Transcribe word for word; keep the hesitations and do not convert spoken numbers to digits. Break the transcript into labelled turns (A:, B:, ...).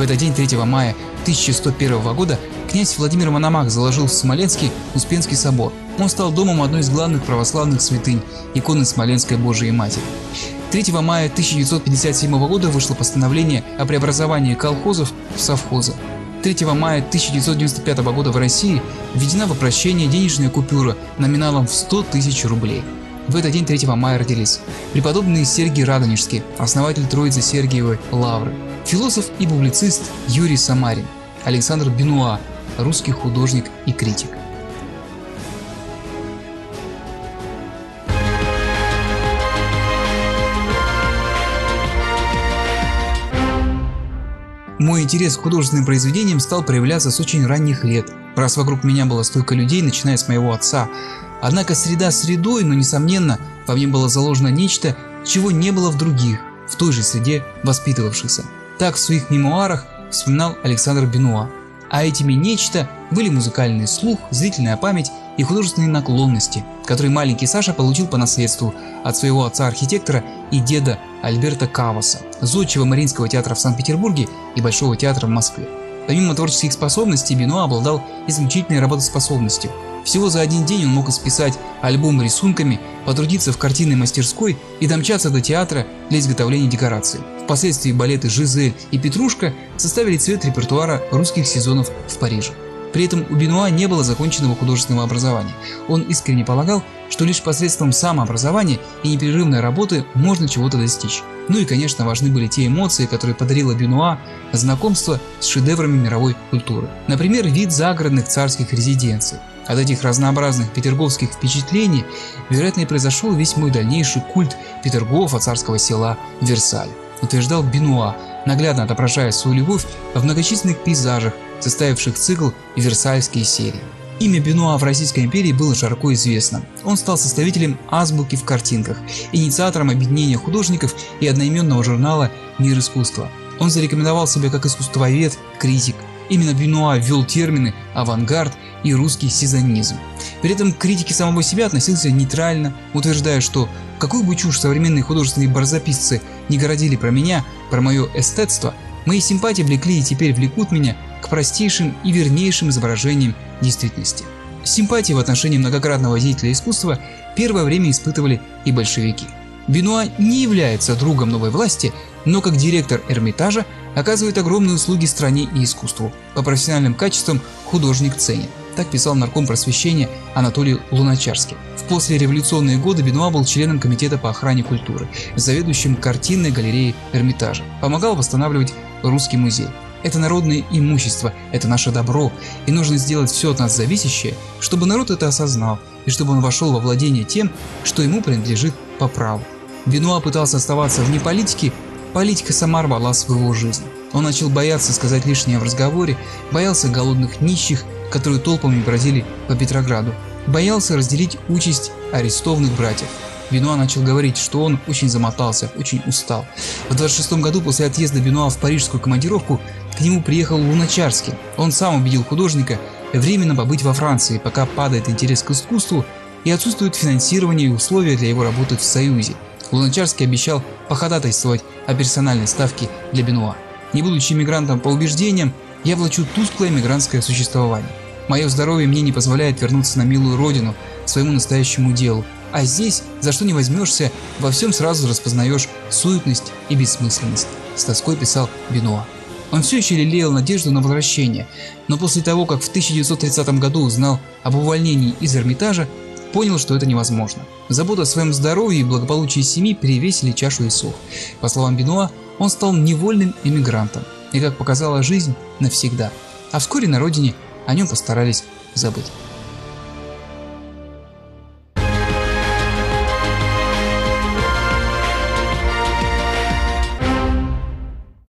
A: этот день, третьего мая тысяча сто первого года, князь Владимир Мономах заложил в Смоленске Успенский собор. Он стал домом одной из главных православных святынь – иконы Смоленской Божией Матери. третьего мая тысяча девятьсот пятьдесят седьмого года вышло постановление о преобразовании колхозов в совхозы. третьего мая тысяча девятьсот девяносто пятого года в России введена в обращение денежная купюра номиналом в сто тысяч рублей. В этот день, третьего мая, родились преподобный Сергий Радонежский, основатель Троицы Сергиевой Лавры, философ и публицист Юрий Самарин, Александр Бенуа, русский художник и критик. Мой интерес к художественным произведениям стал проявляться с очень ранних лет, раз вокруг меня было столько людей, начиная с моего отца. Однако среда средой, но несомненно, во мне было заложено нечто, чего не было в других, в той же среде воспитывавшихся. Так в своих мемуарах вспоминал Александр Бенуа. А этими нечто были музыкальный слух, зрительная память и художественные наклонности, которые маленький Саша получил по наследству от своего отца-архитектора и деда Альберта Каваса, зодчего Мариинского театра в Санкт-Петербурге и Большого театра в Москве. Помимо творческих способностей, Бенуа обладал исключительной работоспособностью. Всего за один день он мог исписать альбом рисунками, потрудиться в картинной мастерской и домчаться до театра для изготовления декораций. Впоследствии балеты «Жизель» и «Петрушка» составили цвет репертуара русских сезонов в Париже. При этом у Бенуа не было законченного художественного образования. Он искренне полагал, что лишь посредством самообразования и непрерывной работы можно чего-то достичь. Ну и, конечно, важны были те эмоции, которые подарило Бенуа знакомство с шедеврами мировой культуры. Например, вид загородных царских резиденций. От этих разнообразных петерговских впечатлений, вероятно, и произошел весь мой дальнейший культ Петергофа, царского села Версаль, утверждал Бенуа, наглядно отображая свою любовь в многочисленных пейзажах, составивших цикл «Версальские серии». Имя Бенуа в Российской империи было широко известно. Он стал составителем азбуки в картинках, инициатором объединения художников и одноименного журнала «Мир искусства». Он зарекомендовал себя как искусствовед, критик. Именно Бенуа ввел термины «авангард» и «русский сезонизм». При этом к критике самого себя относился нейтрально, утверждая, что какую бы чушь современные художественные барзаписцы не городили про меня, про мое эстетство, мои симпатии влекли и теперь влекут меня к простейшим и вернейшим изображениям действительности. Симпатии в отношении многократного деятеля искусства первое время испытывали и большевики. Бенуа не является другом новой власти, но как директор Эрмитажа оказывает огромные услуги стране и искусству. По профессиональным качествам художник ценен. Так писал нарком просвещения Анатолий Луначарский. В послереволюционные годы Бенуа был членом комитета по охране культуры, заведующим картинной галереей Эрмитажа. Помогал восстанавливать Русский музей. Это народное имущество, это наше добро, и нужно сделать все от нас зависящее, чтобы народ это осознал, и чтобы он вошел во владение тем, что ему принадлежит по праву. Бенуа пытался оставаться вне политики, политика сама рвала свою жизнь. Он начал бояться сказать лишнее в разговоре, боялся голодных нищих, которые толпами бродили по Петрограду, боялся разделить участь арестованных братьев. Бенуа начал говорить, что он очень замотался, очень устал. В двадцать шестом году после отъезда Бенуа в парижскую командировку к нему приехал Луначарский. Он сам убедил художника временно побыть во Франции, пока падает интерес к искусству и отсутствует финансирование и условия для его работы в Союзе. Луначарский обещал походатайствовать о персональной ставке для Бенуа. Не будучи мигрантом по убеждениям, я влачу тусклое мигрантское существование. Мое здоровье мне не позволяет вернуться на милую родину, своему настоящему делу. А здесь, за что не возьмешься, во всем сразу распознаешь суетность и бессмысленность, с тоской писал Бенуа. Он все еще лелеял надежду на возвращение, но после того, как в тысяча девятьсот тридцатом году узнал об увольнении из Эрмитажа, понял, что это невозможно. Забота о своем здоровье и благополучии семьи перевесили чашу весов. По словам Бенуа, он стал невольным эмигрантом, и, как показала жизнь, навсегда. А вскоре на родине о нем постарались забыть.